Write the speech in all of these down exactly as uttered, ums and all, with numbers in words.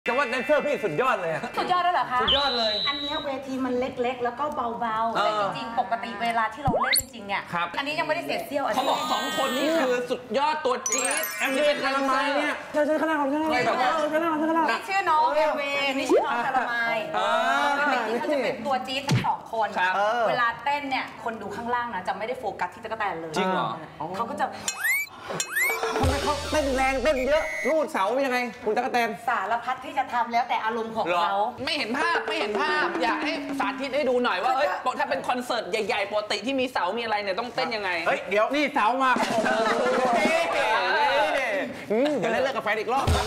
แต่ว่าแดนเซอร์พี่สุดยอดเลยสุดยอดแล้วเหรอคะสุดยอดเลยอันนี้เวทีมันเล็กๆแล้วก็เบาๆแต่จริงๆปกติเวลาที่เราเล่นจริงๆเนี่ยอันนี้ยังไม่ได้เสียเซี่ยวเขาบอกสองคนนี้คือสุดยอดตัวจี๊ดแอมเบย์คาราไมล์เนี่ยเชิญเชิญข้างหน้าข้างหน้าข้างหน้าข้างหน้าข้างหน้านี่ชื่อน้องเอเวนี่ชื่อน้องคาราไมล์เป็นเขาจะเป็นตัวจี๊ดทั้งสองคนเวลาเต้นเนี่ยคนดูข้างล่างนะจะไม่ได้โฟกัสที่ตะกั่วแตนเลยจริงเหรอเขาก็จะทำไมเขาเต้นแรงเต้นเยอะรูดเสาเป็นยังไงคุณตั๊กแตนสารพัดที่จะทำแล้วแต่อารมณ์ของเขาไม่เห็นภาพไม่เห็นภาพอยากให้สาธิตให้ดูหน่อยว่าเอ้ยถ้าเป็นคอนเสิร์ตใหญ่ๆปกติที่มีเสามีอะไรเนี่ยต้องเต้นยังไงเฮ้ยเดี๋ยวนี่เสามาเดี๋ยวเล่นเลิกกับแฟนอีกรอบนึง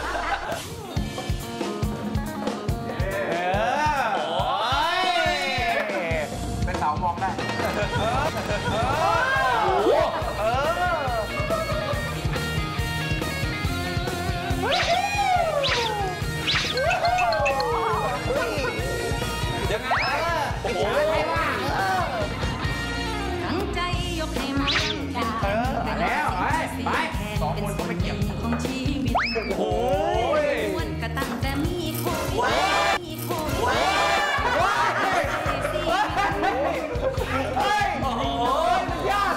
เป็นเสามองได้ยังไงโอ้โหตั้งใจยกให้มันเออแล้วไปไปสองคนเขาไปเกี่ยวของชีวิตโอ้โหควรกระตั้งแต่มีโคมีโคโอ้โหยอด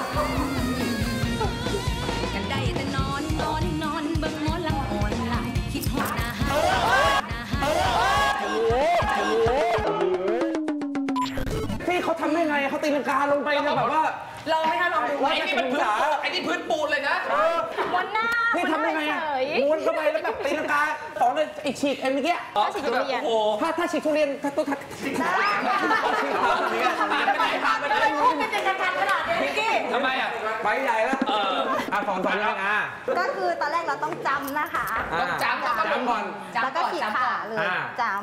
กันได้แต่นอนนอนนอนเบิ่งหมอลำอ่อนไหลคิดหอดหน้าหาหน้าหาพี่เขาทำได้ไงเขาตีลังกาลงไปเนี่ยแบบว่าลองไหมคะลองดูไอ้นี่มันพื้นไอ้นี่พื้นปูนเลยนะวันหน้านี่ทำได้ไงม้วนเข้าไปแล้วแบบตีลังกาสอนเลยไอ้ฉีกไอ้เมื่อกี้ฉีกทุเรียนถ้าถ้าฉีกทุเรียนถ้าตัวทักฉีกผ่านไปไหนผ่านไปไหนพูดเป็นจักรขนาดนี้พี่ทำไมอ่ะไปใหญ่แล้วเอออ่ะสอนสอนยังอ่ะก็คือตอนแรกเราต้องจำนะคะต้องจำจำก่อนแล้วก็ฉีกขาเลยจำ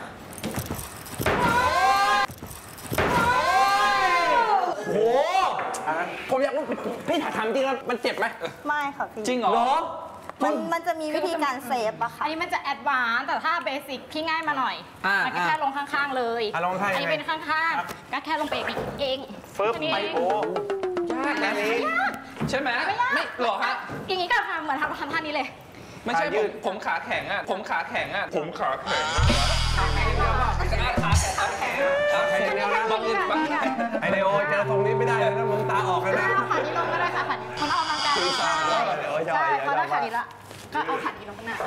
โอ้ผมอยากรู้พี่ถามจริงแล้วมันเจ็บไหมไม่ค่ะพี่จริงเหรอมันมันจะมีวิธีการเซฟอะค่ะอันนี้มันจะแอดวานซ์แต่ถ้าเบสิกพี่ง่ายมาหน่อยมันก็แค่ลงข้างๆเลยอันนี้เป็นข้างๆก็แค่ลงไปเองเฟิร์บไปโอ้ยากนะนี่ใช่ไหมไม่หรอฮะอย่างนี้ก็ทำเหมือนทำท่านี้เลยไม่ใช่ผมผมขาแข็งอ่ะผมขาแข็งอ่ะผมขาแข็งขาแข็งขาแข็งขาแข็งขาแข็งบางอื่นบางไอเดโอเจอตรงนี้ไม่ได้เลยนะมึงตาออกเลยนะขานี้ลงก็ได้ค่ะขานี้มันออกกำลังกายใช่เขาได้ขานี้ละก็เอาขานี้ลงหน้า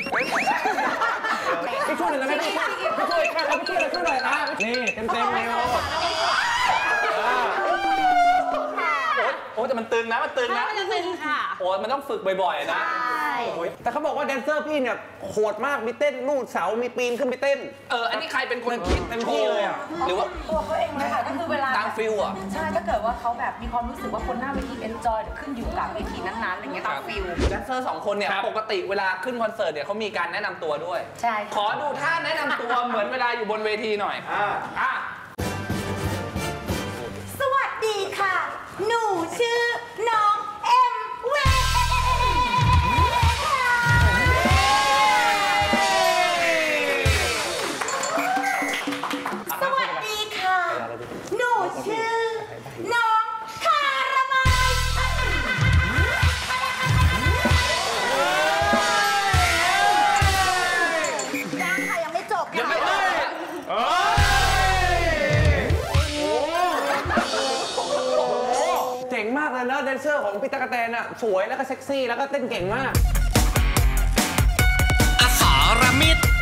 พี่ช่วยหน่อยนะพี่พี่ช่วยพี่ช่วยช่วยหน่อยนะนี่เต็มเต็มเลยโอ้แต่มันตึงนะมันตึงนะมันจะตึงค่ะโอ้มันต้องฝึกบ่อยๆนะแต่เขาบอกว่าแดนเซอร์พี่เนี่ยโหดมากมีเต้นลูดเสามีปีนขึ้นไปเต้นเอออันนี้ใครเป็นคนคิดเต็มที่เลยอ่ะหรือว่าตัวเขาเองเลยค่ะก็คือเวลาตามฟิลอ่ะใช่ถ้าเกิดว่าเขาแบบมีความรู้สึกว่าคนหน้าเวทีเอนจอยขึ้นอยู่กับเวทีนั้นๆอะไรเงี้ยตามฟิลแดนเซอร์สองคนเนี่ยปกติเวลาขึ้นคอนเสิร์ตเนี่ยเขามีการแนะนำตัวด้วยใช่ขอดูท่าแนะนำตัวเหมือนเวลาอยู่บนเวทีหน่อยอ่าสวัสดีค่ะหนูชื่อน้องเอ็มเวสวัสดีค่ะหนูชื่อน้องคาราไมล์ยังค่ะยังไม่จบยังไม่จบเจ๋งมากเลยนะแดนเซอร์ของพี่ตั๊กแตนอ่ะสวยแล้วก็เซ็กซี่แล้วก็เต้นเก่งมากอสรมิตร